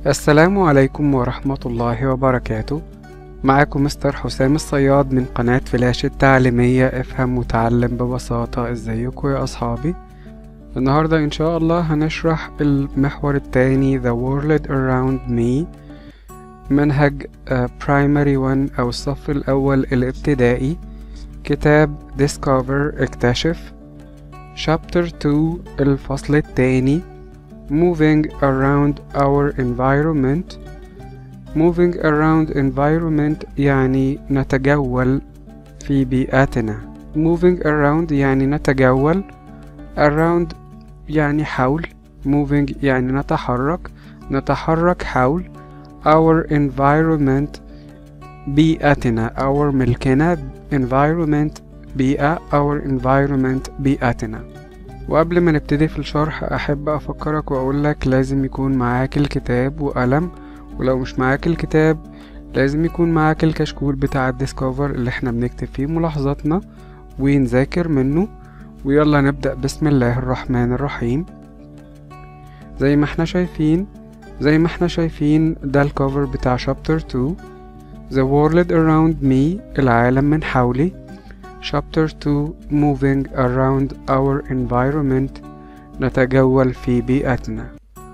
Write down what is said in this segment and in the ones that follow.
السلام عليكم ورحمة الله وبركاته. معكم مستر حسام الصياد من قناة فلاش التعليمية افهم وتعلم ببساطة. ازيكم يا أصحابي؟ النهاردة إن شاء الله هنشرح المحور الثاني The World Around Me، منهج Primary 1 أو الصف الأول الابتدائي، كتاب Discover اكتشف، Chapter 2 الفصل الثاني Moving around our environment. Moving around environment يعني نتجول في بيئتنا. Moving around يعني نتجول، around يعني حول، moving يعني نتحرك حول our environment بيئتنا، our ملكنا، environment بيئة، our environment بيئتنا. وقبل ما نبتدي في الشرح أحب أفكرك وأقولك لازم يكون معاك الكتاب وقلم، ولو مش معاك الكتاب لازم يكون معاك الكشكول بتاع الديسكفر اللي احنا بنكتب فيه ملاحظاتنا ونذاكر منه. ويلا نبدأ بسم الله الرحمن الرحيم. زي ما احنا شايفين ده الكفر بتاع شابتر 2 The World Around Me، العالم من حولي. Chapter 2 Moving Around Our Environment، نتجول في بيئتنا.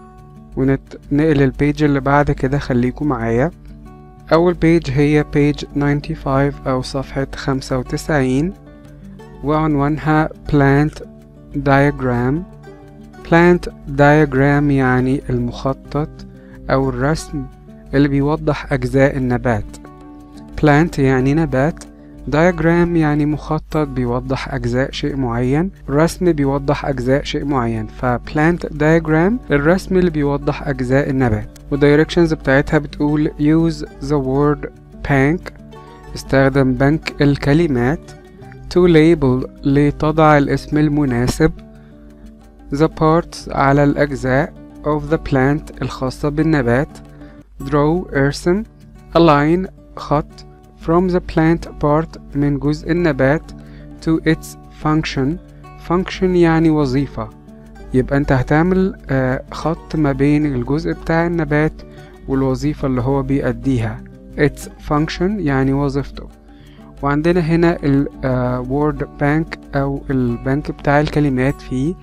ونقل البيج اللي بعد كده، خليكم معايا. أول بيج هي page 95 أو صفحة 95، وعنوانها Plant Diagram. Plant Diagram يعني المخطط أو الرسم اللي بيوضح أجزاء النبات. Plant يعني نبات، diagram يعني مخطط بيوضح أجزاء شيء معين، رسم بيوضح أجزاء شيء معين. plant diagram الرسم اللي بيوضح أجزاء النبات. والdirections بتاعتها بتقول use the word bank، استخدم بنك الكلمات. to label لتضع الاسم المناسب. the parts على الأجزاء of the plant الخاصة بالنبات. draw ارسم. align خط. from the plant part من جزء النبات to its function يعني وظيفة. يبقى انت هتعمل خط ما بين الجزء بتاع النبات والوظيفة اللي هو بيأديها. its function يعني وظيفته. وعندنا هنا ال word bank أو البنك بتاع الكلمات فيه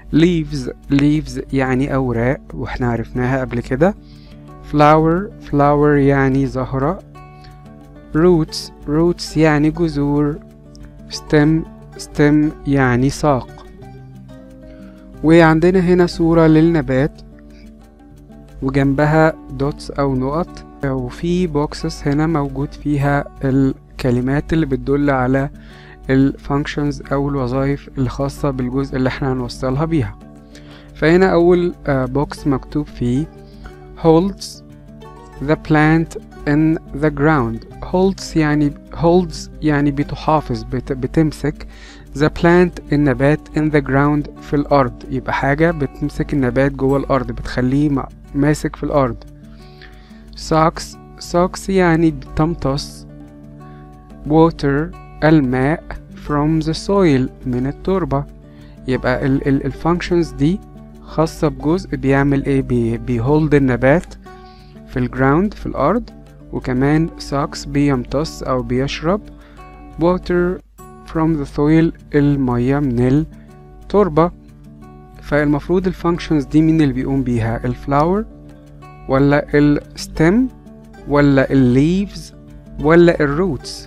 leaves يعني أوراق واحنا عرفناها قبل كده. flower يعني زهرة. roots يعني جذور. stem يعني ساق. وعندنا هنا صورة للنبات وجنبها dots أو نقط، وفي boxes هنا موجود فيها الكلمات اللي بتدل على الفانكشنز أو الوظائف الخاصة بالجزء اللي احنا هنوصلها بيها. فهنا أول box مكتوب فيه holds the plant in the ground. holds يعني بتحافظ، بتمسك the plant النبات in the ground في الأرض. يبقى حاجة بتمسك النبات جوه الأرض، بتخليه ماسك في الأرض. socks يعني بتمتص. water الماء from the soil من التربة. يبقى الفانكشنز دي خاصة بجزء بيعمل ايه، بيهولد النبات في الجراوند في الأرض، وكمان socks بيمتص أو بيشرب. water from the soil المية من التربة. فالمفروض الفانكشنز دي مين اللي بيقوم بيها؟ الفلاور ولا الستم ولا الليفز ولا الروتس؟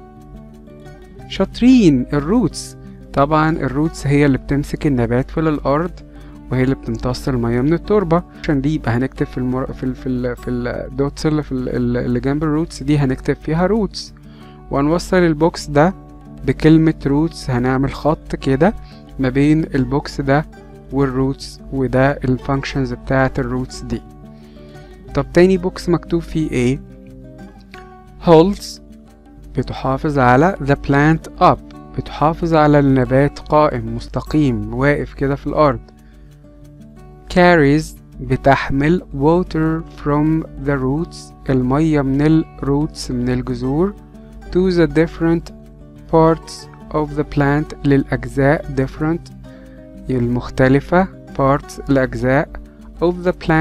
شاطرين، الروتس. طبعا الروتس هي اللي بتمسك النبات في الأرض وهي اللي بتمتص المية من التربة. عشان دي يبقى هنكتب في الدوتس اللي جنب الروتس دي هنكتب فيها روتس، وهنوصل البوكس ده بكلمة روتس. هنعمل خط كده ما بين البوكس ده والروتس، وده الفانكشنز بتاعت الروتس دي. طب تاني بوكس مكتوب فيه ايه؟ holds بتحافظ على the plant up، بتحافظ على النبات قائم مستقيم واقف كده في الأرض. carries بتحمل water from the roots المية من الروتس من الجذور to the different parts of the plant للأجزاء different المختلفة parts الأجزاء of the plant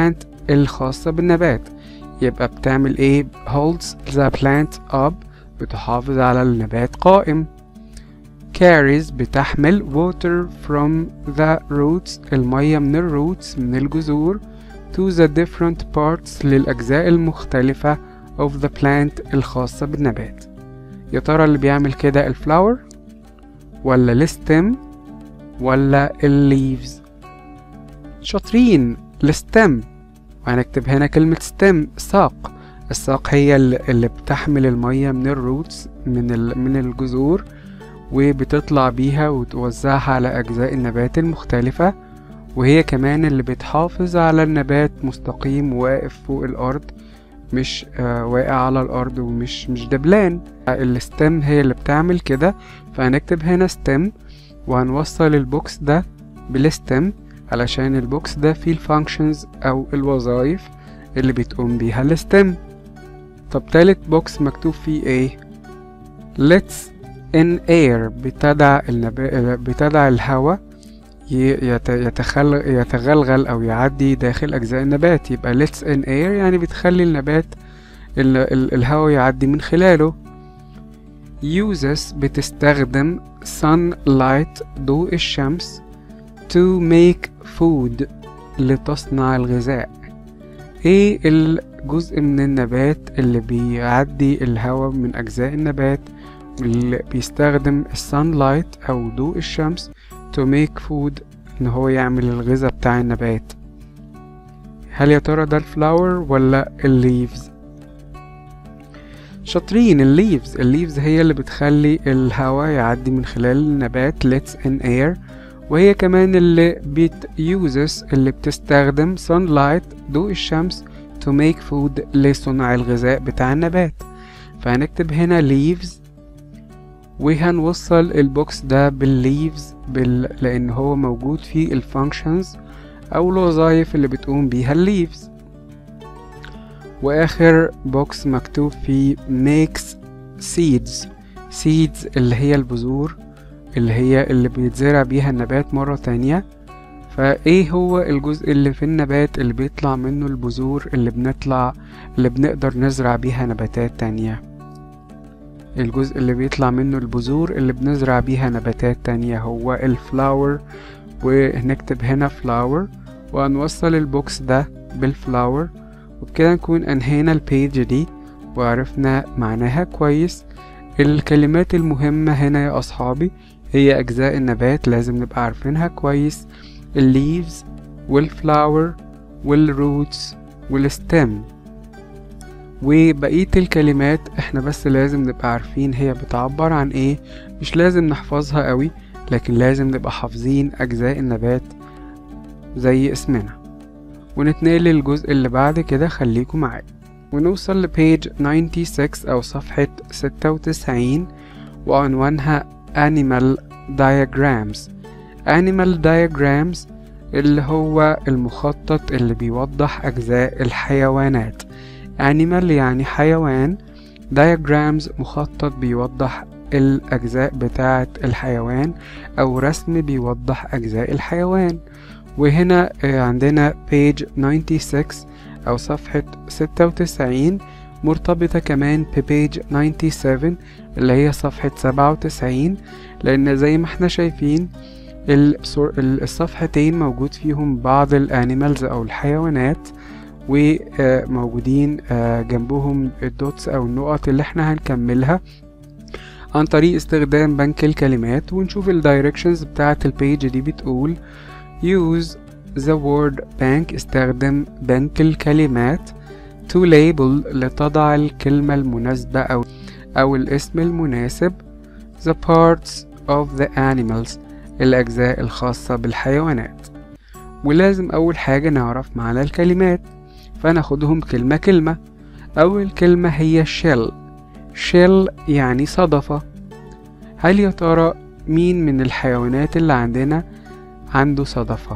الخاصة بالنبات. يبقى بتعمل ايه؟ holds the plant up، بتحافظ على النبات قائم. carries بتحمل water from the roots، المية من الروتس من الجذور، to the different parts للأجزاء المختلفة of the plant الخاصة بالنبات. يا ترى اللي بيعمل كده الفلاور ولا الستم ولا الليفز؟ شاطرين، الستم. وهنكتب هنا كلمة ستم، ساق. الساق هي اللي بتحمل المية من الروتس من الجذور، وبتطلع بيها وتوزعها على أجزاء النبات المختلفة، وهي كمان اللي بتحافظ على النبات مستقيم واقف فوق الأرض، مش واقع على الأرض ومش دبلان. الستم هي اللي بتعمل كده، فهنكتب هنا ستم وهنوصل البوكس ده بالستم علشان البوكس ده فيه الفانكشنز أو الوظائف اللي بتقوم بيها الستم. طب تالت بوكس مكتوب فيه ايه؟ let's in air، بتدع الهواء يتغلغل أو يعدي داخل أجزاء النبات. يبقى let's in air يعني بتخلي النبات الهواء يعدي من خلاله. uses بتستخدم sunlight، ضوء الشمس، to make food، لتصنع الغذاء. ايه الجزء من النبات اللي بيعدي الهواء من أجزاء النبات اللي بيستخدم السانلايت أو ضوء الشمس to make food، إن هو يعمل الغذاء بتاع النبات؟ هل يا ترى ده الفلاور ولا الليفز؟ شاطرين، الليفز هي اللي بتخلي الهواء يعدي من خلال النبات let's in air، وهي كمان اللي uses اللي بتستخدم sunlight، ضوء الشمس، to make food، لصنع الغذاء بتاع النبات. فهنكتب هنا leaves وهنوصل البوكس ده بالليفز لأن هو موجود فيه الفانكشنز أو الوظائف اللي بتقوم بيها الليفز. وآخر بوكس مكتوب فيه makes seeds اللي هي البذور اللي بيتزرع بيها النبات مرة تانية. فايه هو الجزء اللي في النبات اللي بيطلع منه البذور اللي بنقدر نزرع بيها نباتات تانية؟ الجزء اللي بيطلع منه البذور اللي بنزرع بيها نباتات تانية هو الفلاور. وهنكتب هنا فلاور وهنوصل البوكس ده بالفلاور، وبكده نكون انهينا البيج دي وعرفنا معناها كويس. الكلمات المهمة هنا يا أصحابي هي أجزاء النبات، لازم نبقى عارفينها كويس: الليفز والفلاور والروتس والستم. وبقية الكلمات احنا بس لازم نبقى عارفين هي بتعبر عن ايه، مش لازم نحفظها قوي، لكن لازم نبقى حافظين أجزاء النبات زي اسمنا. ونتنقل للجزء اللي بعد كده، خليكم معايا ونوصل لبيج 96 أو صفحة 96 وعنوانها Animal Diagrams. Animal Diagrams اللي هو المخطط اللي بيوضح أجزاء الحيوانات. Animal يعني حيوان، Diagrams مخطط بيوضح الأجزاء بتاعة الحيوان أو رسم بيوضح أجزاء الحيوان. وهنا عندنا page 96 أو صفحة 96 مرتبطة كمان بpage 97 اللي هي صفحة 97، لأن زي ما احنا شايفين الصفحتين موجود فيهم بعض الانيمالز أو الحيوانات، وموجودين جنبهم الدوتس أو النقط اللي احنا هنكملها عن طريق استخدام بنك الكلمات. ونشوف الدايركشنز بتاعة البيج دي بتقول use the word bank، استخدم بنك الكلمات، to label لتضع الكلمة المناسبة أو الاسم المناسب، the parts of the animals الأجزاء الخاصة بالحيوانات. ولازم أول حاجة نعرف معنى الكلمات، فناخدهم كلمة كلمة. أول كلمة هي shell يعني صدفة. هل يا ترى مين من الحيوانات اللي عندنا عنده صدفة؟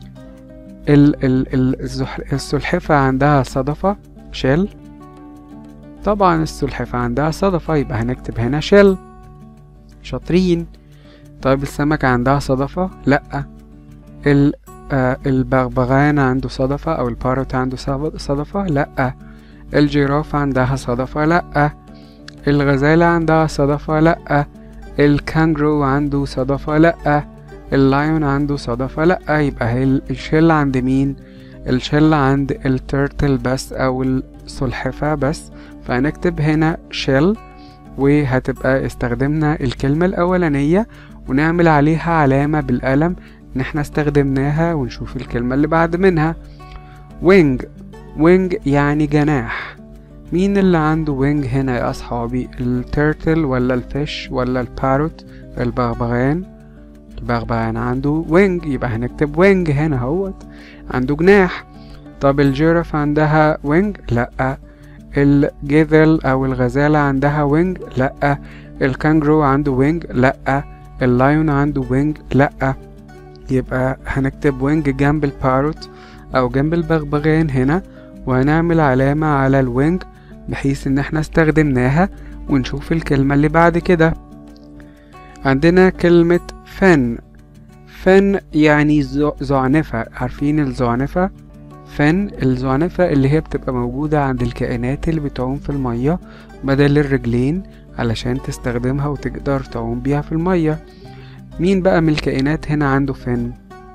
السلحفة عندها صدفة shell؟ طبعا السلحفة عندها صدفة، يبقى هنكتب هنا shell. شاطرين. طيب السمكة عندها صدفة؟ لأ. البغبغان عنده صدفة أو الباروت عنده صدفة؟ لأ. الجيراف عندها صدفة؟ لأ. الغزالة عندها صدفة؟ لأ. الكانجرو عنده صدفة؟ لأ. اللايون عنده صدفة؟ لأ. يبقى هي الشل عند مين؟ الشل عند التيرتل بس أو السلحفاة بس، فهنكتب هنا شل، وهتبقى استخدمنا الكلمة الأولانية ونعمل عليها علامة بالقلم ان احنا استخدمناها، ونشوف الكلمة اللي بعد منها. wing. wing يعني جناح. مين اللي عنده wing هنا يا أصحابي؟ التيرتل ولا الفيش ولا الباروت؟ البغبغان. البغبغان عنده wing، يبقى هنكتب wing هنا هوت، عنده جناح. طب الجيراف عندها wing؟ لأ. الجيذل أو الغزالة عندها wing؟ لأ. الكانجرو عنده wing؟ لأ. اللايون عنده wing؟ لأ. يبقى هنكتب wing جنب الباروت أو جنب البغبغان هنا، وهنعمل علامة على الوينج بحيث ان احنا استخدمناها، ونشوف الكلمة اللي بعد كده. عندنا كلمة فن. فن يعني زعنفة. عارفين الزعنفة؟ فن الزعنفة اللي هي بتبقى موجودة عند الكائنات اللي بتعوم في المية بدل الرجلين، علشان تستخدمها وتقدر تعوم بيها في المية. مين بقى من الكائنات هنا عنده فن؟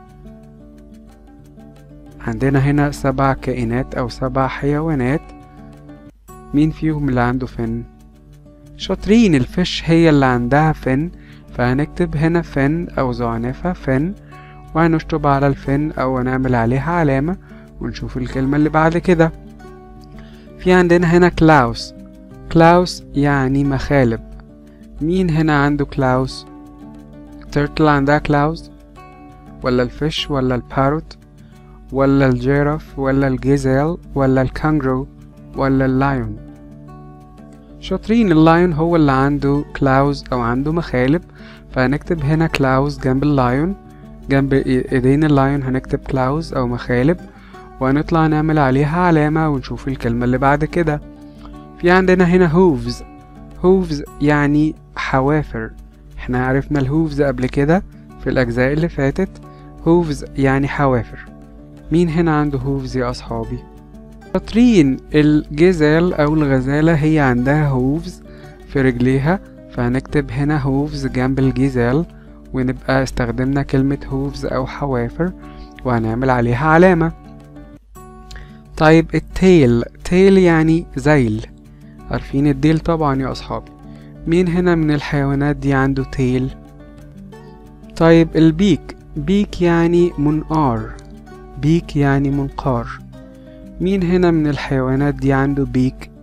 عندنا هنا 7 كائنات أو 7 حيوانات. مين فيهم اللي عنده فن؟ شاطرين، الفش هي اللي عندها فن، فهنكتب هنا فن أو زعنفة فن، وهنشطب على الفن أو هنعمل عليها علامة، ونشوف الكلمة اللي بعد كده. في عندنا هنا كلاوس. كلاوس يعني مخالب. مين هنا عنده كلاوس؟ التيرتل عندها كلاوس، ولا الفش ولا الباروت ولا الجيراف ولا الجيزيل ولا الكانجرو ولا اللايون؟ شاطرين، اللايون هو اللي عنده كلاوز أو عنده مخالب، فهنكتب هنا كلاوز جنب اللايون، جنب ايدين اللايون هنكتب كلاوز أو مخالب، وهنطلع نعمل عليها علامة ونشوف الكلمة اللي بعد كده. في عندنا هنا هوفز. هوفز يعني حوافر. احنا عرفنا الهوفز قبل كده في الأجزاء اللي فاتت. هوفز يعني حوافر. مين هنا عنده هوفز يا أصحابي؟ شاطرين، الجزال أو الغزالة هي عندها هوفز في رجليها، فهنكتب هنا هوفز جنب الجزال، ونبقى استخدمنا كلمة هوفز أو حوافر وهنعمل عليها علامة. طيب التيل. تيل يعني ذيل. عارفين الديل طبعا يا أصحابي. مين هنا من الحيوانات دي عنده تيل؟ طيب البيك. بيك يعني منقار. بيك يعني منقار. مين هنا من الحيوانات دي عنده بيك؟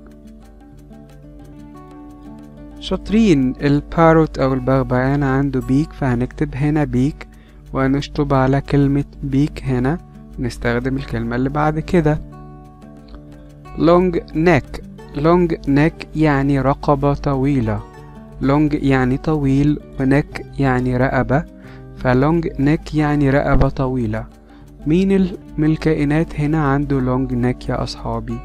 شاطرين، الباروت أو البغبغان عنده بيك، فهنكتب هنا بيك وهنشطب على كلمة بيك هنا، نستخدم الكلمة اللي بعد كده. long neck. long neck يعني رقبة طويلة. long يعني طويل، ونك يعني رقبة، فلونج neck يعني رقبة طويلة. مين من الكائنات هنا عنده long neck يا أصحابي؟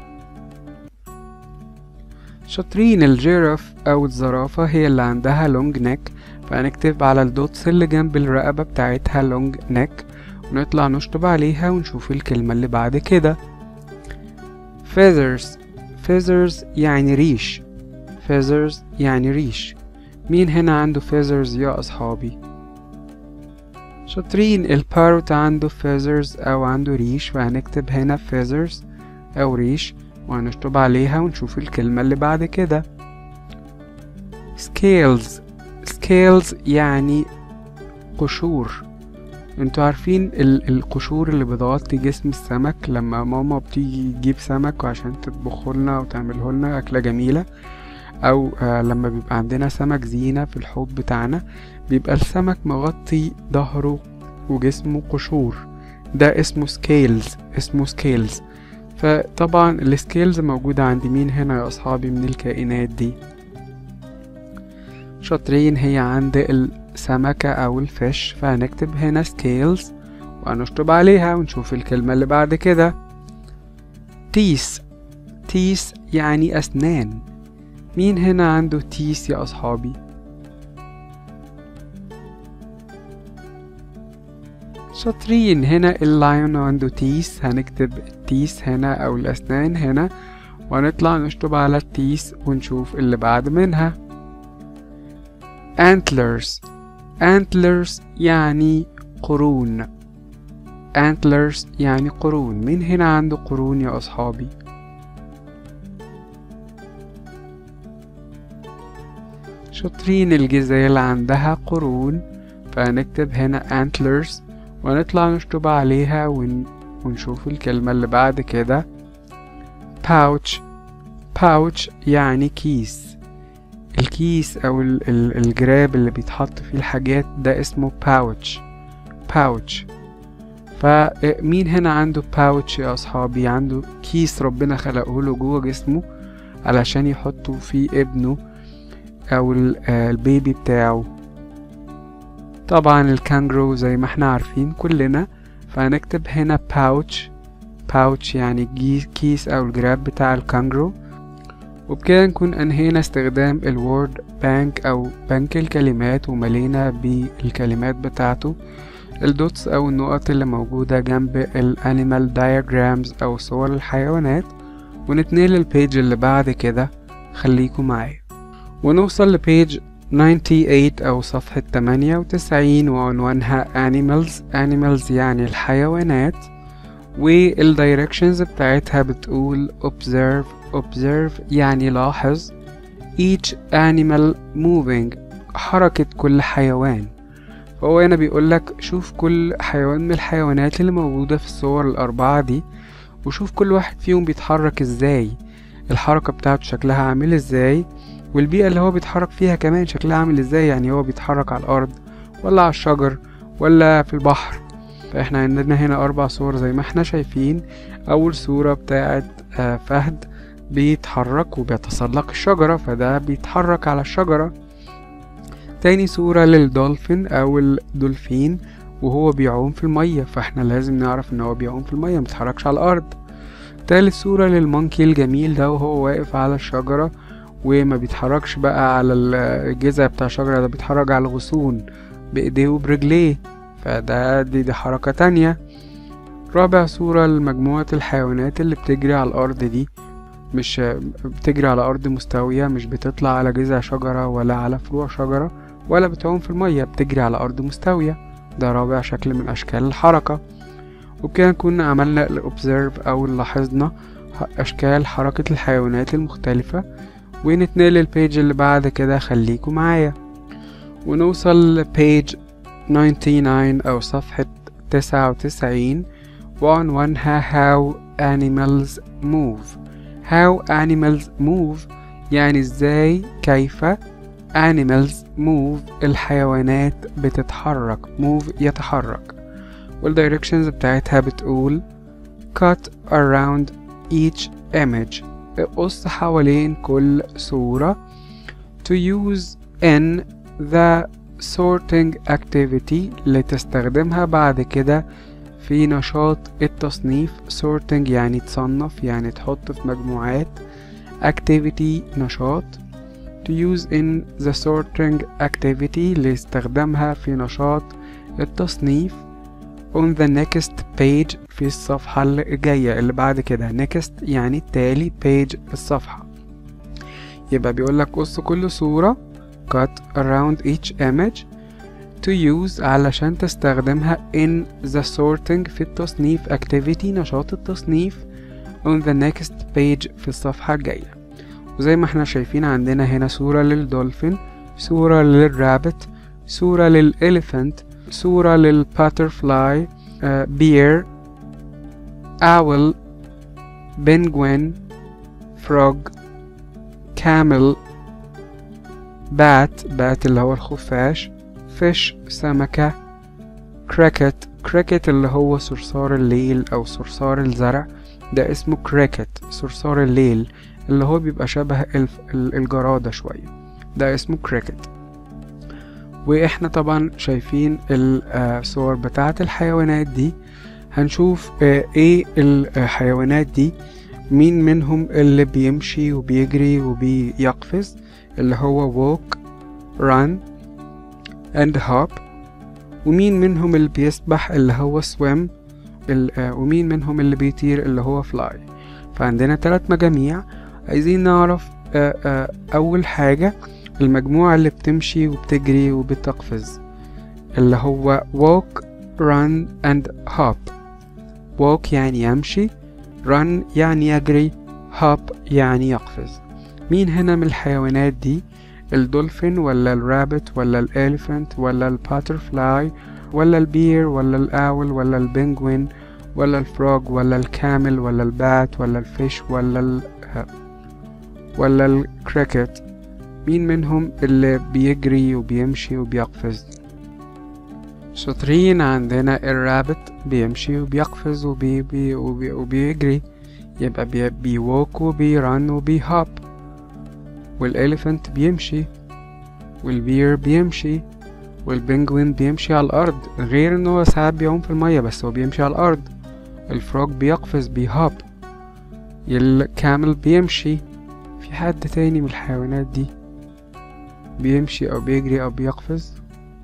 شاطرين، الجيراف أو الزرافة هي اللي عندها long neck، فهنكتب على الدوتس اللي جنب الرقبة بتاعتها long neck، ونطلع نشطب عليها ونشوف الكلمة اللي بعد كده. feathers. feathers يعني ريش. feathers يعني ريش. مين هنا عنده feathers يا أصحابي؟ شاطرين، الباروت عنده feathers أو عنده ريش، فهنكتب هنا feathers أو ريش وهنشطب عليها ونشوف الكلمة اللي بعد كده. scales. scales يعني قشور. انتوا عارفين القشور اللي بتغطي جسم السمك لما ماما بتيجي تجيب سمك عشان تطبخه وتعمله لنا أكلة جميلة، أو لما بيبقى عندنا سمك زينة في الحوض بتاعنا، بيبقى السمك مغطي ظهره وجسمه قشور، ده اسمه سكيلز. اسمه سكيلز. فطبعا السكيلز موجودة عند مين هنا يا أصحابي من الكائنات دي؟ شاطرين، هي عند السمكة أو الفش، فهنكتب هنا سكيلز وهنشطب عليها ونشوف الكلمة اللي بعد كده. تيس. تيس يعني أسنان. مين هنا عنده تيس يا أصحابي؟ شاطرين. هنا اللايون عنده تيس، هنكتب التيس هنا أو الأسنان هنا، ونطلع نشطب على التيس ونشوف اللي بعد منها. antlers. antlers يعني قرون. antlers يعني قرون. مين هنا عنده قرون يا أصحابي؟ شاطرين، الجزال عندها قرون، فهنكتب هنا antlers ونطلع نشطب عليها ونشوف الكلمة اللي بعد كده. pouch. pouch يعني كيس. الكيس أو الجراب اللي بيتحط فيه الحاجات ده اسمه pouch. pouch. فمين هنا عنده pouch يا أصحابي؟ عنده كيس ربنا خلقه له جوه جسمه علشان يحطوا فيه ابنه أو البيبي بتاعه. طبعا الكانجرو زي ما احنا عارفين كلنا، فهنكتب هنا pouch. pouch يعني كيس أو الجراب بتاع الكانجرو. وبكده نكون أنهينا استخدام الوورد بانك أو بنك الكلمات وملينا بالكلمات بتاعته. الدوتس أو النقط اللي موجودة جنب الانيمال diagrams أو صور الحيوانات. ونتنقل للبيج اللي بعد كده، خليكم معايا ونوصل لبيج 98 أو صفحة 98 وعنوانها animals. animals يعني الحيوانات، والdirections بتاعتها بتقول observe. observe يعني لاحظ. each animal moving حركة كل حيوان. فهو هنا بيقولك شوف كل حيوان من الحيوانات اللي موجودة في الصور الأربعة دي، وشوف كل واحد فيهم بيتحرك ازاي، الحركة بتاعته شكلها عامل ازاي، والبيئة اللي هو بيتحرك فيها كمان شكلها عامل ازاي، يعني هو بيتحرك على الأرض ولا على الشجر ولا في البحر. فاحنا عندنا هنا 4 صور زي ما احنا شايفين. أول صورة بتاعت فهد بيتحرك وبيتسلق الشجرة، فده بيتحرك على الشجرة. تاني صورة للدولفين أو الدولفين وهو بيعوم في المية، فاحنا لازم نعرف ان هو بيعوم في المية مبيتحركش على الأرض. تالت صورة للمونكي الجميل ده وهو واقف على الشجرة وما بيتحركش بقى على الجذع بتاع الشجرة، ده بيتحرك على الغصون بإيديه وبرجليه، فده دي حركة تانية. رابع صورة لمجموعة الحيوانات اللي بتجري على الأرض دي، مش بتجري على أرض مستوية، مش بتطلع على جذع شجرة ولا على فروع شجرة ولا بتعوم في المية، بتجري على أرض مستوية. ده رابع شكل من أشكال الحركة. وبكده كنا عملنا الأوبزيرف أو لاحظنا أشكال حركة الحيوانات المختلفة. ونتنقل للبيج اللي بعد كده، خليكم معايا ونوصل لبيج 99 أو صفحة 99 وعنوانها How Animals Move. How Animals Move يعني ازاي، كيف. Animals move الحيوانات بتتحرك. move يتحرك. والdirections بتاعتها بتقول cut around each image اقص حوالين كل صورة. to use in the sorting activity لتستخدمها بعد كده في نشاط التصنيف. sorting يعني تصنف، يعني تحط في مجموعات. activity نشاط. to use in the sorting activity لاستخدامها في نشاط التصنيف. on the next page في الصفحة الجاية اللي بعد كده. next يعني التالي، page الصفحة. يبقى بيقولك قص كل صورة cut around each image to use علشان تستخدمها in the sorting في التصنيف activity نشاط التصنيف on the next page في الصفحة الجاية. وزي ما احنا شايفين عندنا هنا صورة للدولفين، صورة للرابت، صورة للإليفنت، صورة للباترفلاي، بير، owl، penguin، frog، camel، bat اللي هو الخفاش، fish سمكة، cricket اللي هو صرصار الليل أو صرصار الزرع، ده اسمه cricket صرصار الليل اللي هو بيبقى شبه الجرادة شوية، ده اسمه cricket. واحنا طبعا شايفين الصور بتاعة الحيوانات دي. هنشوف ايه الحيوانات دي، مين منهم اللي بيمشي وبيجري وبيقفز، اللي هو walk، run and hop ومين منهم اللي بيسبح اللي هو swim، ومين منهم اللي بيطير اللي هو fly. فعندنا 3 مجاميع. عايزين نعرف أول حاجة المجموعة اللي بتمشي وبتجري وبتقفز، اللي هو walk run and hop. walk يعني يمشي، run يعني يجري، hop يعني يقفز. مين هنا من الحيوانات دي؟ الدولفين ولا الرابت ولا الاليفنت ولا الباترفلاي ولا البير ولا الاول ولا البنجوين ولا الفروج ولا الكامل ولا البات ولا الفيش ولا الكريكت؟ مين منهم اللي بيجري وبيمشي وبيقفز؟ شاطرين. عندنا الرابت بيمشي وبيقفز وبيجري، يبقى بيوك وبيرن وبيهوب. والاليفنت بيمشي، والبير بيمشي، والبنجوين بيمشي على الارض، غير ان هو ساعات بيعوم في المية بس هو بيمشي على الارض. الفروج بيقفز بيهوب. الكامل بيمشي. في حد تاني من الحيوانات دي بيمشي او بيجري او بيقفز؟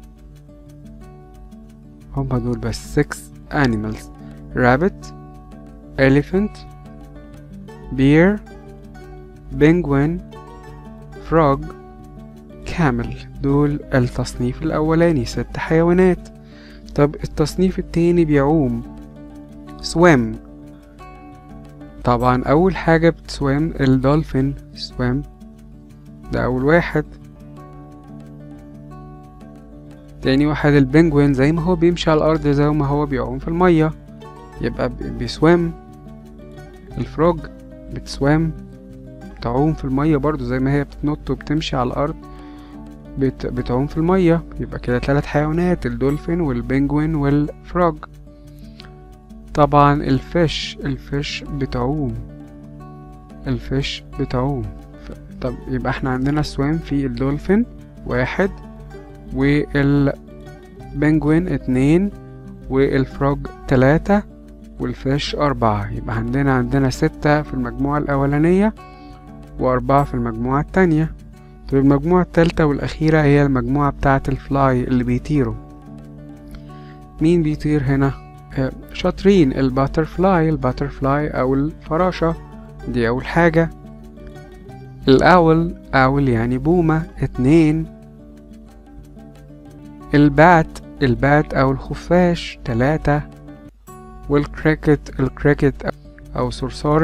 هما دول بس 6 animals: rabbit, elephant, bear, penguin, frog, camel. دول التصنيف الأولاني 6 حيوانات. طب التصنيف التاني بيعوم swim. طبعا أول حاجة بتسويم الدولفين swim، ده أول واحد. تاني واحد البنجوين، زي ما هو بيمشي على الأرض زي ما هو بيعوم في المية يبقى بيسويم. الفروج بتسويم، بتعوم في المية برضو زي ما هي بتنط وبتمشي على الأرض بتعوم في المية. يبقى كده 3 حيوانات: الدولفين والبنجوين والفروج. طبعا الفيش بتعوم، طب يبقى احنا عندنا سويم في الدولفين 1، والبنجوين 2، والفروج 3، والفيش 4. يبقى عندنا 6 في المجموعة الأولانية و4 في المجموعة التانية. طب المجموعة التالتة والأخيرة هي المجموعة بتاعة الفلاي اللي بيطيروا. مين بيطير هنا؟ شاطرين. الباترفلاي أو الفراشة، دي أول حاجة. الأول يعني بومة 2. البات أو الخفاش 3. والكريكت أو صرصار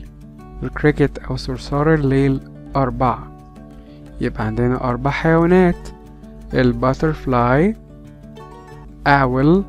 الليل 4. يبقى عندنا 4 حيوانات: الباترفلاي، owl،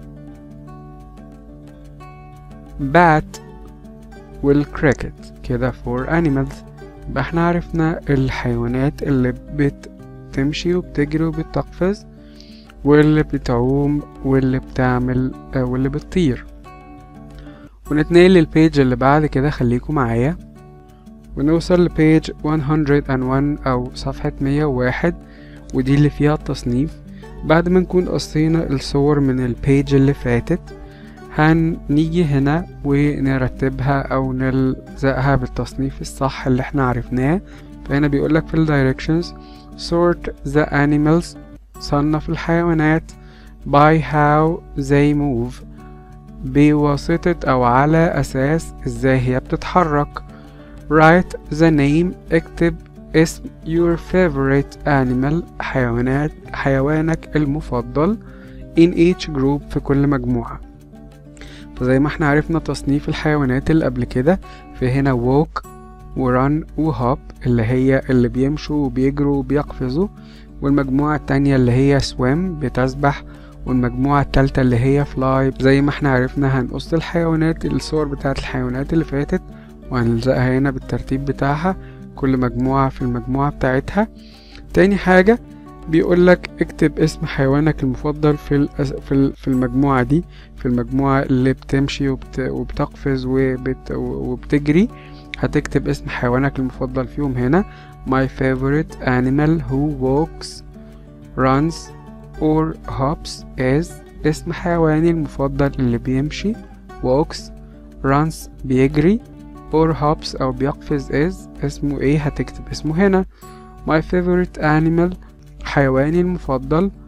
bat، والكريكت. كده 4 animals. يبقى احنا عرفنا الحيوانات اللي بتمشي وبتجري وبتقفز، واللي بتعوم، واللي بتعمل واللي بتطير. ونتنقل للبيج اللي بعد كده، خليكم معايا ونوصل لبيج 101 أو صفحة 101، ودي اللي فيها التصنيف. بعد ما نكون قصينا الصور من البيج اللي فاتت، هنيجي هنا ونرتبها أو نلزقها بالتصنيف الصح اللي احنا عرفناه. فهنا بيقولك في directions sort the animals، صنف الحيوانات by how they move، بواسطة أو على أساس إزاي هي بتتحرك. write the name، اكتب اسم your favorite animal، حيوانك المفضل in each group، في كل مجموعة. فزي ما احنا عرفنا تصنيف الحيوانات اللي قبل كده، في هنا walk ورun وhop اللي هي اللي بيمشوا وبيجروا وبيقفزوا، والمجموعة التانية اللي هي swim بتسبح، والمجموعة التالتة اللي هي fly. زي ما احنا عرفنا هنقص الحيوانات، الصور بتاعت الحيوانات اللي فاتت، وهنلزقها هنا بالترتيب بتاعها، كل مجموعة في المجموعة بتاعتها. تاني حاجة بيقولك اكتب اسم حيوانك المفضل في المجموعة دي، في المجموعة اللي بتمشي وبتقفز وبتجري. هتكتب اسم حيوانك المفضل فيهم هنا. My favorite animal who walks, runs or hops is، اسم حيواني المفضل اللي بيمشي walks، runs بيجري، or hops أو بيقفز is، اسمه ايه؟ هتكتب اسمه هنا. My favorite animal، حيواني المفضل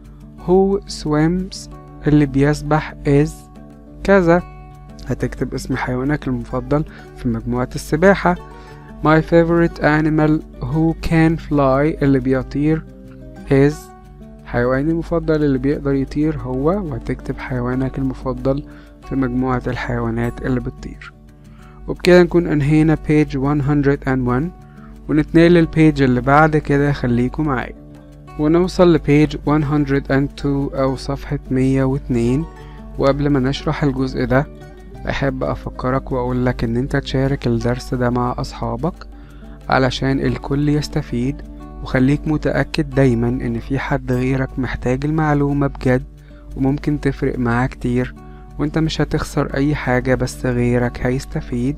who swims اللي بيسبح is كذا. هتكتب اسم حيوانك المفضل في مجموعة السباحة. my favorite animal who can fly اللي بيطير is حيواني المفضل اللي بيقدر يطير هو، وهتكتب حيوانك المفضل في مجموعة الحيوانات اللي بتطير. وبكده نكون انهينا page 101 ونتنقل للبيج اللي بعد كده. خليكم معايا ونوصل لبيج 102 أو صفحة 102. وقبل ما نشرح الجزء ده أحب أفكرك وأقول لك إن أنت تشارك الدرس ده مع أصحابك علشان الكل يستفيد، وخليك متأكد دايما إن في حد غيرك محتاج المعلومة بجد وممكن تفرق معاه كتير، وأنت مش هتخسر أي حاجة بس غيرك هيستفيد.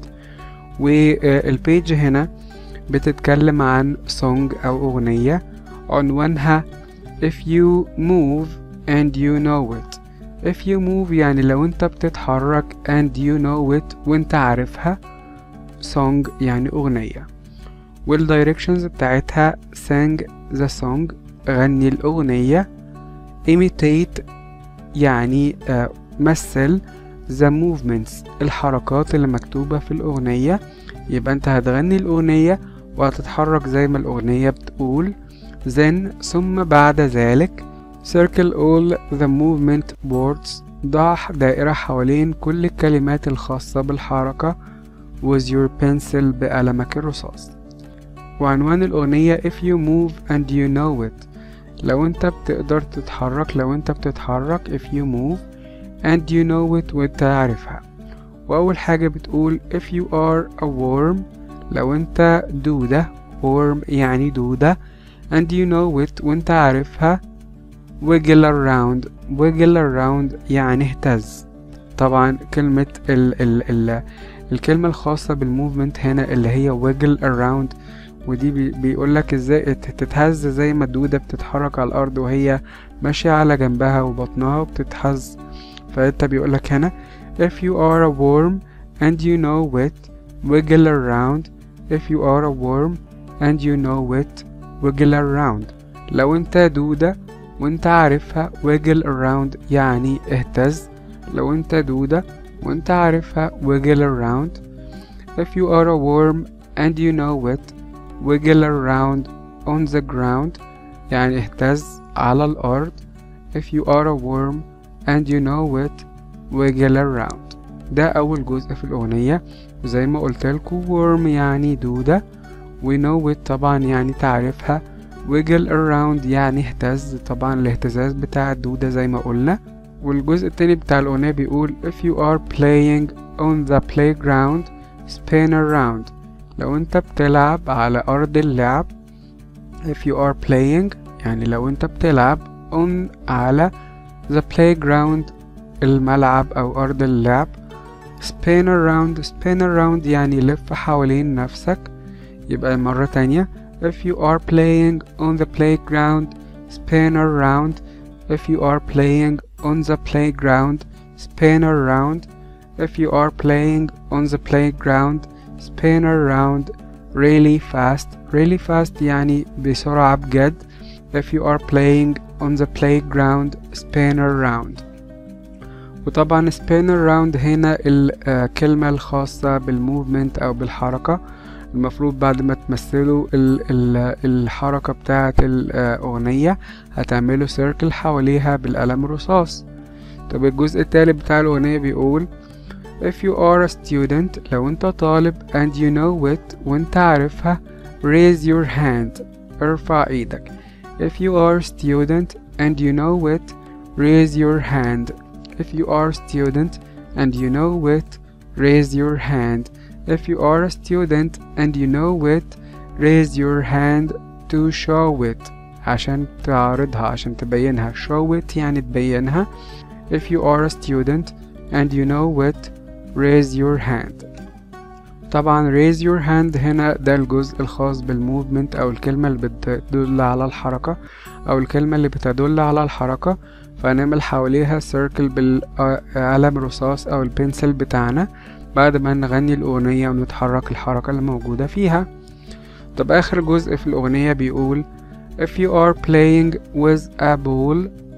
والبيج هنا بتتكلم عن song أو أغنية عنوانها if you move and you know it. if you move يعني لو انت بتتحرك and you know it وانت عارفها. song يعني أغنية. والdirections بتاعتها sing the song غني الأغنية. imitate يعني مثل the movements الحركات اللي مكتوبة في الأغنية. يبقى انت هتغني الأغنية وهتتحرك زي ما الأغنية بتقول. then ثم بعد ذلك circle all the movement words ضع دائرة حوالين كل الكلمات الخاصة بالحركة with your pencil بقلمك الرصاص. وعنوان الأغنية if you move and you know it لو انت بتقدر تتحرك، لو انت بتتحرك if you move and you know it وانت عارفها. وأول حاجة بتقول if you are a worm لو انت دودة، worm يعني دودة، and you know it وانت عارفها. wiggle around wiggle around يعني اهتز. طبعا كلمة الكلمة الخاصة بالموفمنت هنا اللي هي wiggle around، ودي بيقولك ازاي تتهز زي ما الدودة بتتحرك على الأرض وهي ماشية على جنبها وبطنها وبتتهز. فانت بيقولك هنا if you are a worm and you know it wiggle around. if you are a worm and you know it wiggle around لو انت دودة وانت عارفها. wiggle around يعني اهتز. لو انت دودة وانت عارفها wiggle around. if you are a worm and you know it wiggle around on the ground يعني اهتز على الأرض. if you are a worm and you know it wiggle around. ده أول جزء في الأغنية. وزي ما قلتلكوا worm يعني دودة و know it طبعا يعني تعرفها. wiggle around يعني اهتز، طبعا الاهتزاز بتاع الدودة زي ما قلنا. والجزء التاني بتاع الأغنية بيقول if you are playing on the playground spin around لو انت بتلعب على أرض اللعب. if you are playing يعني لو انت بتلعب on على the playground الملعب أو أرض اللعب. spin around يعني لف حوالين نفسك. يبقى مرة تانية if you are playing on the playground spin around. if you are playing on the playground spin around. if you are playing on the playground spin around really fast يعني بسرعة بجد. if you are playing on the playground spin around. وطبعا spin around هنا الكلمة الخاصة بالموفمنت أو بالحركة. المفروض بعد ما تمثلوا الحركة بتاعة الأغنية هتعملوا سيركل حواليها بالقلم الرصاص. طب الجزء التالت بتاع الأغنية بيقول if you are a student لو انت طالب and you know it وانت عارفها raise your hand ارفع ايدك. if you are a student and you know it raise your hand. if you are a student and you know it raise your hand. if you are a student and you know it raise your hand to show it عشان تعرضها عشان تبينها. show it يعني تبينها. if you are a student and you know it raise your hand. طبعا raise your hand هنا ده الجزء الخاص بالموفمنت أو الكلمة اللي بتدل على الحركة أو الكلمة اللي بتدل على الحركة. فهنعمل حواليها circle بالقلم الرصاص أو البنسل بتاعنا بعد ما نغني الأغنية ونتحرك الحركة اللي موجودة فيها. طب آخر جزء في الأغنية بيقول if you are playing with a ball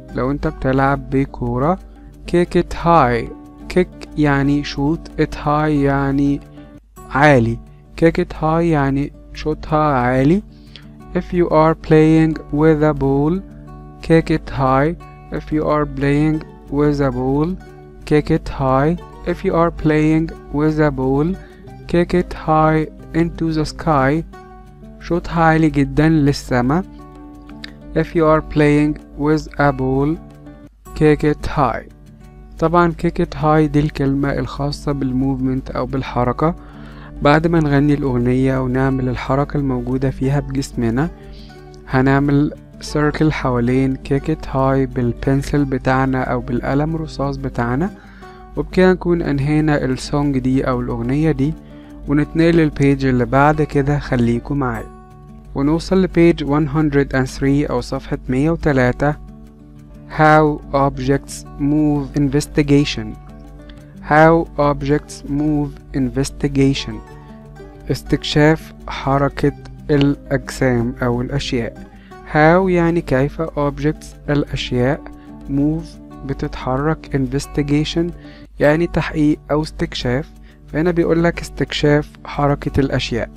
لو انت بتلعب بكورة. kick it high. kick يعني shoot it high يعني عالي. kick it high يعني شوطها عالي. if you are playing with a ball kick it high. if you are playing with a ball kick it high. if you are playing with a ball kick it high into the sky. شوطها عالي جدا للسما. if you are playing with a ball kick it high. طبعا kick it high دي الكلمة الخاصة بالموفمنت أو بالحركة. بعد ما نغني الأغنية ونعمل الحركة الموجودة فيها بجسمنا هنعمل circle حوالين kick it high بالبنسل بتاعنا أو بالقلم الرصاص بتاعنا. وبكده نكون أنهينا السونج دي أو الأغنية دي ونتنقل للبيج اللي بعد كده. خليكم معايا ونوصل لبيج 103 أو صفحة 103. How objects move investigation. How objects move investigation. استكشاف حركة الأجسام أو الأشياء. How يعني كيف. objects الأشياء. move بتتحرك. investigation يعني تحقيق أو استكشاف. فهنا بيقولك استكشاف حركة الأشياء.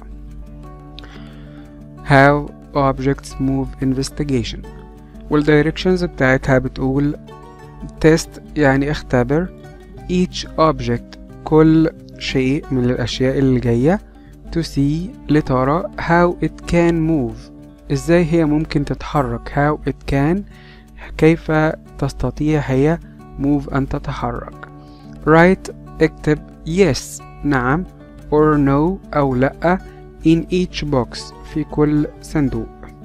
How objects move investigation. والdirections بتاعتها بتقول test يعني اختبر. each object كل شيء من الأشياء اللي جاية. to see لترى. how it can move ازاي هي ممكن تتحرك. how it can كيف تستطيع هي move أن تتحرك. write اكتب yes نعم or no أو لأ in each box في كل صندوق.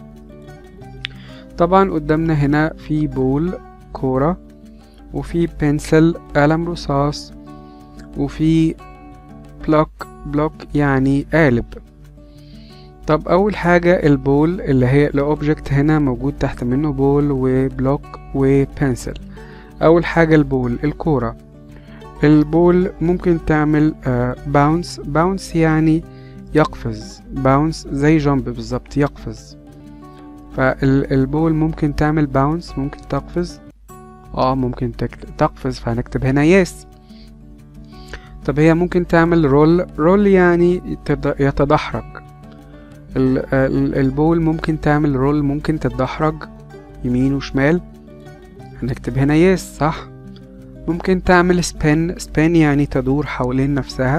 طبعا قدامنا هنا في بول كورة وفي بنسل قلم رصاص وفي بلوك يعني قالب. طب أول حاجة البول اللي هي الأوبجكت هنا موجود تحت منه بول وبلوك وبنسل. أول حاجة البول الكورة. البول ممكن تعمل باونس يعني يقفز. باونس زي جامب بالظبط يقفز. فالبول ممكن تعمل باونس ممكن تقفز. ممكن تقفز فهنكتب هنا يس. طب هي ممكن تعمل رول يعني يتدحرج. البول ممكن تعمل رول ممكن تتدحرج يمين وشمال هنكتب هنا يس صح. ممكن تعمل سبين يعني تدور حوالين نفسها.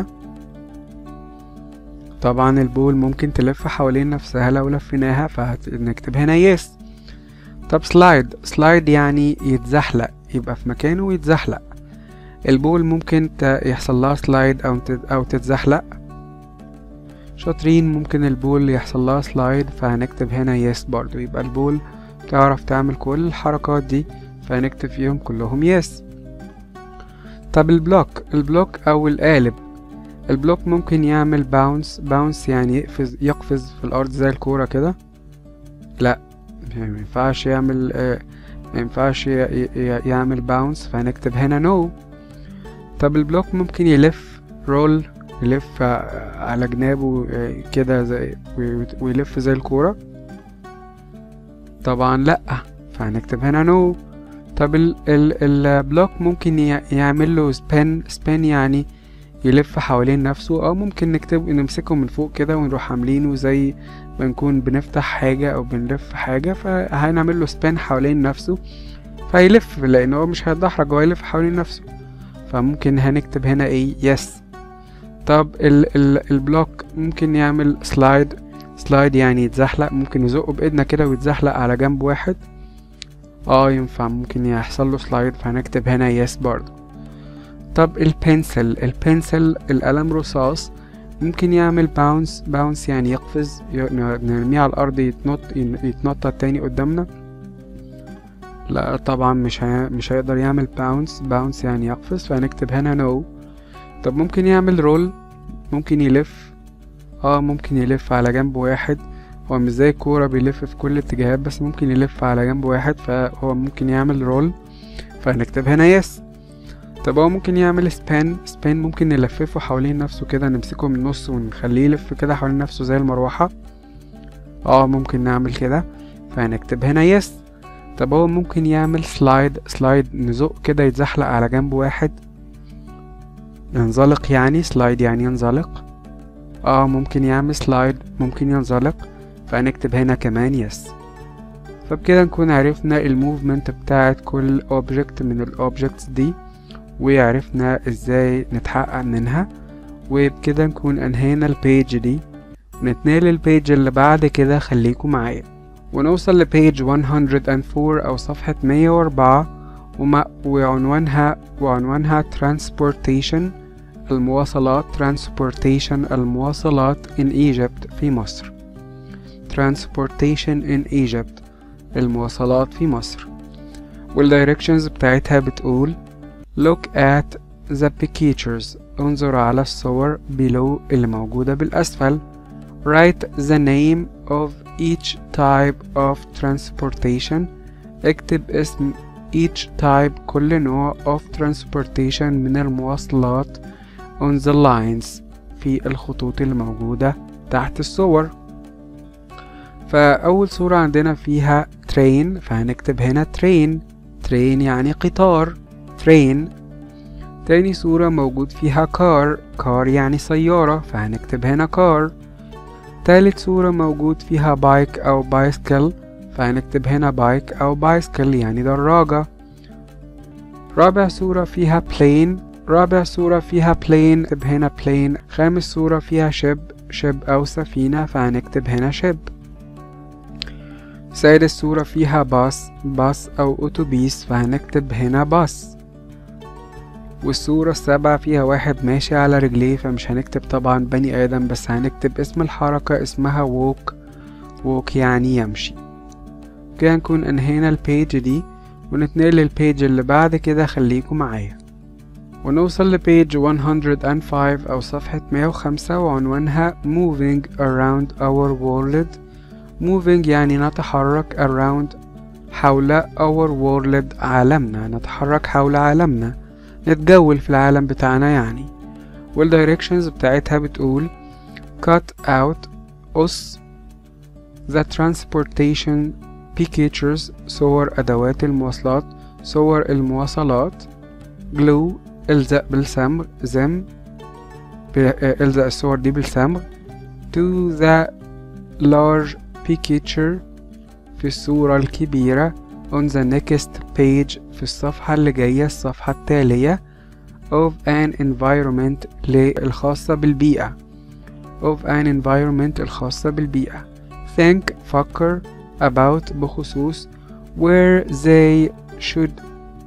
طبعا البول ممكن تلف حوالين نفسها لو لفيناها فهنكتب هنا يس. طب سلايد يعني يتزحلق يبقى في مكانه ويتزحلق. البول ممكن يحصل لها سلايد أو تتزحلق. شاطرين. ممكن البول يحصل لها سلايد فهنكتب هنا يس برضو. يبقى البول تعرف تعمل كل الحركات دي فهنكتب فيهم كلهم يس. طب البلوك أو القالب. البلوك ممكن يعمل باونس يعني يقفز في الأرض زي الكورة كده. لا مينفعش يعمل باونس فهنكتب هنا نو. طب البلوك ممكن يلف يلف على جنابه كده زي ويلف زي الكورة. طبعا لأ فهنكتب هنا نو. طب البلوك ممكن يعمل له سبين يعني يلف حوالين نفسه. أو ممكن نمسكه من فوق كده ونروح عاملينه زي ما نكون بنفتح حاجة أو بنلف حاجة فهنعمل له سبين حوالين نفسه فيلف لأنه مش هيتدحرج هو يلف حوالين نفسه. فممكن هنكتب هنا ايه يس. طب البلوك ممكن يعمل سلايد يعني يتزحلق. ممكن يزقه بإيدنا كده ويتزحلق على جنب واحد. ينفع ممكن يحصل له سلايد فهنكتب هنا يس برضو. طب البنسل القلم رصاص ممكن يعمل باونس يعني يقفز نرميه على الأرض يتنطط تاني قدامنا. لا طبعا مش هيقدر يعمل باونس يعني يقفز فهنكتب هنا نو. طب ممكن يعمل رول ممكن يلف. ممكن يلف على جنب واحد. هو مش زي الكورة بيلف في كل الاتجاهات بس ممكن يلف على جنب واحد فهو ممكن يعمل رول فهنكتب هنا يس. طب هو ممكن يعمل سبين ممكن نلففه حوالين نفسه كده نمسكه من النص ونخليه يلف كده حوالين نفسه زي المروحة. ممكن نعمل كده فهنكتب هنا يس. طب هو ممكن يعمل سلايد نزق كده يتزحلق على جنب واحد، ينزلق يعني، سلايد يعني ينزلق. ممكن يعمل سلايد، ممكن ينزلق، فهنكتب هنا كمان يس. فبكده نكون عرفنا الموفمنت بتاعت كل اوبجكت من الاوبجكتس دي، وعرفنا ازاي نتحقق منها. وبكده نكون انهينا البيج دي، نتنقل للبيج اللي بعد كده. خليكم معايا ونوصل لبيج 104 او صفحة 104، وعنوانها transportation المواصلات. transportation المواصلات in Egypt في مصر. transportation in Egypt المواصلات في مصر. والdirections بتاعتها بتقول look at the pictures انظر على الصور below اللي موجودة بالأسفل. write the name of each type of transportation اكتب اسم each type كل نوع of transportation من المواصلات on the lines في الخطوط اللي موجودة تحت الصور. فأول صورة عندنا فيها train، فهنكتب هنا train يعني قطار train. تاني صورة موجود فيها car يعني سيارة، فهنكتب هنا car. تالت صورة موجود فيها بايك أو بايسكل، فهنكتب هنا بايك أو بايسكل يعني دراجة. رابع صورة فيها plane، نكتب هنا plane. خامس صورة فيها ship أو سفينة، فهنكتب هنا ship. سادس صورة فيها باص أو أتوبيس، فهنكتب هنا باص. والصورة السابعة فيها واحد ماشي على رجليه، فمش هنكتب طبعا بني آدم، بس هنكتب اسم الحركة اسمها walk يعني يمشي. كده نكون انهينا البيج دي، ونتنقل للبيج اللي بعد كده. خليكم معايا ونوصل لبيج 105 أو صفحة 105، وعنوانها moving around our world. moving يعني نتحرك، around حول، our world عالمنا، نتحرك حول عالمنا، نتجول في العالم بتاعنا يعني. والdirections بتاعتها بتقول cut out قص the transportation pictures صور أدوات المواصلات، صور المواصلات. glue الزق بالصمغ، الزق الصور دي بالصمغ. to the large picture في الصورة الكبيرة. on the next page في الصفحة اللي جاية، الصفحة التالية. of an environment الخاصة بالبيئة، of an environment الخاصة بالبيئة. think فكر، about بخصوص، where they should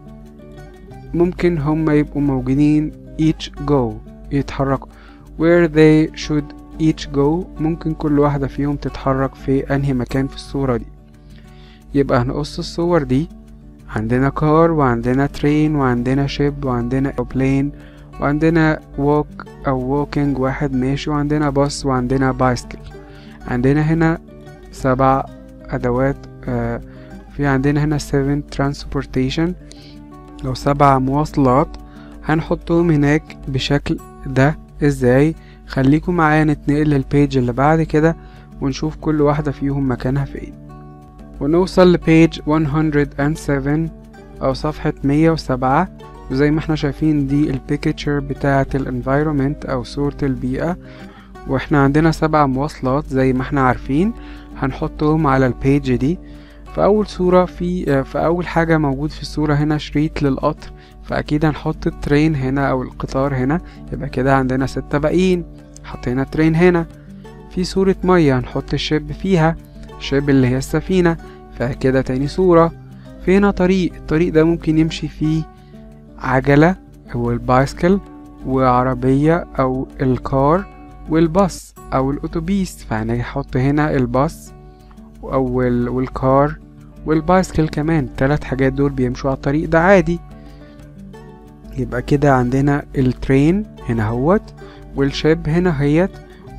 ممكن هم يبقوا موجودين each go يتحركوا. where they should each go ممكن كل واحدة فيهم تتحرك في أنهي مكان في الصورة دي. يبقى هنقص الصور دي، عندنا car وعندنا train وعندنا ship وعندنا airplane وعندنا walk أو walking واحد ماشي، وعندنا bus وعندنا bicycle. عندنا هنا 7 أدوات، في عندنا هنا 7 transportation أو 7 مواصلات، هنحطهم هناك بشكل ده. ازاي؟ خليكم معايا نتنقل للبيج اللي بعد كده ونشوف كل واحدة فيهم مكانها فين. ونوصل لبيج 107 أو صفحة 107، وزي ما احنا شايفين دي البيكتشر بتاعة الانفايرومنت أو صورة البيئة، واحنا عندنا 7 مواصلات زي ما احنا عارفين، هنحطهم على البيج دي. فأول صورة في أول حاجة موجود في الصورة هنا شريط للقطر، فأكيد هنحط الترين هنا أو القطار هنا، يبقى كده عندنا 6 باقيين. حطينا ترين هنا. في صورة مية هنحط الشيب فيها، الشيب اللي هي السفينة، فكده تاني صورة. في هنا الطريق ده ممكن يمشي فيه عجلة أو البايسكل، وعربية أو الكار، والباص أو الأتوبيس، فهنحط هنا الباص أو والكار والبايسكل كمان. 3 حاجات دول بيمشوا على الطريق ده عادي. يبقى كده عندنا الترين هنا هوت، والشيب هنا هيت،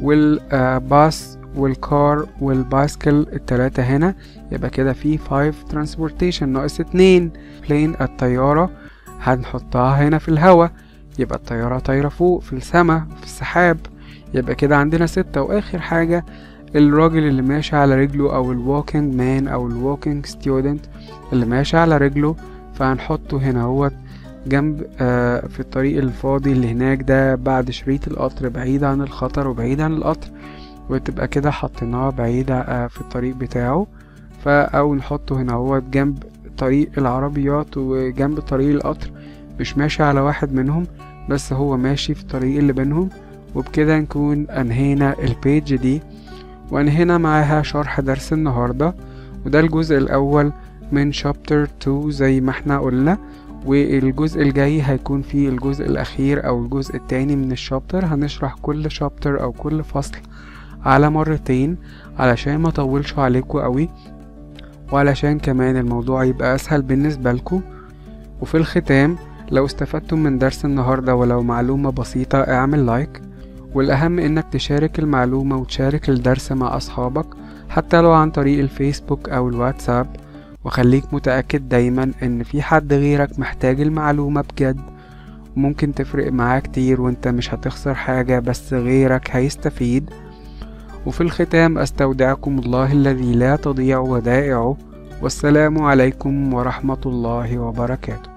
والباص والكار والبايسكل ال3 هنا. يبقى كده في 5 transportation، ناقص 2 plane الطيارة هنحطها هنا في الهواء، يبقى الطيارة طايرة فوق في السماء في السحاب. يبقى كده عندنا 6. واخر حاجة الراجل اللي ماشي على رجله او الووكينج مان او الووكينج ستودنت اللي ماشي على رجله، فهنحطه هنا هو جنب في الطريق الفاضي اللي هناك ده بعد شريط القطر، بعيد عن الخطر وبعيد عن القطر، وتبقى كده حطيناه بعيد في الطريق بتاعه. او نحطه هنا هو جنب طريق العربيات وجنب طريق القطر، مش ماشي على واحد منهم بس هو ماشي في الطريق اللي بينهم. وبكده نكون انهينا البيج دي وانهينا معاها شرح درس النهاردة، وده الجزء الاول من شابتر 2 زي ما احنا قلنا. والجزء الجاي هيكون فيه الجزء الاخير او الجزء التاني من الشابتر، هنشرح كل شابتر او كل فصل على مرتين علشان ما طولش عليكم قوي، وعلشان كمان الموضوع يبقى اسهل بالنسبة لكم. وفي الختام لو استفدتم من درس النهاردة ولو معلومة بسيطة اعمل لايك، والاهم انك تشارك المعلومة وتشارك الدرس مع اصحابك حتى لو عن طريق الفيسبوك او الواتساب. وخليك متأكد دايما ان في حد غيرك محتاج المعلومة بجد، ممكن تفرق معاه كتير وانت مش هتخسر حاجة بس غيرك هيستفيد. وفي الختام استودعكم الله الذي لا تضيع ودائعه، والسلام عليكم ورحمة الله وبركاته.